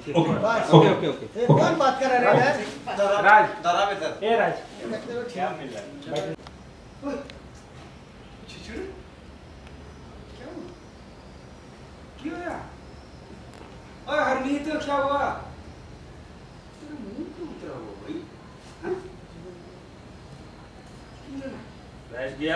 Okay okay okay. कौन बात कर रहा है? राज दरा में दर। ए राज क्या मिल रहा है? चिचुड़ क्या हुआ? क्यों हुआ? ओए हरनीत क्या हुआ? तेरा मुंह क्यों उतरा हुआ भाई? हाँ? बैठ गया।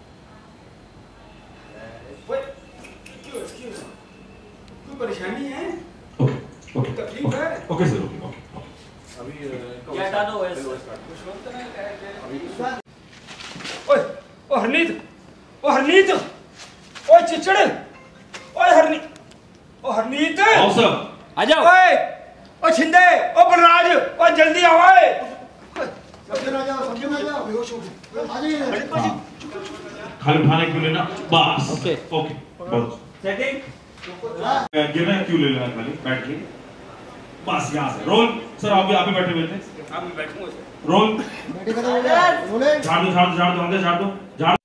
ओए क्यों कोई परेशानी है? ओके तकलीफ है? ओके सर ओके अभी क्या हटा दो ऐसे? कुछ होता नहीं है ओए ओ हरनीत ओए चिचड़ ओए हरनीत आओ सर आ जाओ ओए ओ छिंदे ओ बलराज ओ जल्दी आओ ओए समझ आ जाओ बेहोश हो गए। आ जाइए। खाली उठाने क्यों लेना बस ओके ओके बस सेटिंग गिरना क्यों ले लेना खाली बैठ के बस यहाँ से रोल सर आप भी बैठे हुए थे आप भी बैठूंगा रोल बैठे बोले झाड़ दो अंदर झाड़ दो